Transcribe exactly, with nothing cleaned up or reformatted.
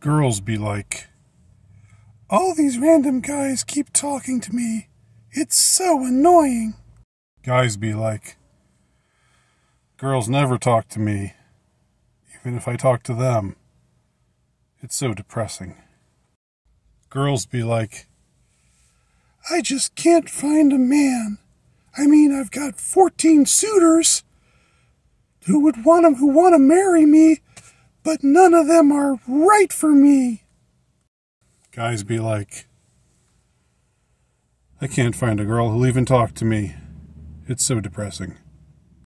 Girls be like, all these random guys keep talking to me. It's so annoying. Guys be like, girls never talk to me, even if I talk to them. It's so depressing. Girls be like, I just can't find a man. I mean, I've got fourteen suitors who would want to, who want to marry me, but none of them are right for me. Guys be like, I can't find a girl who'll even talk to me. It's so depressing.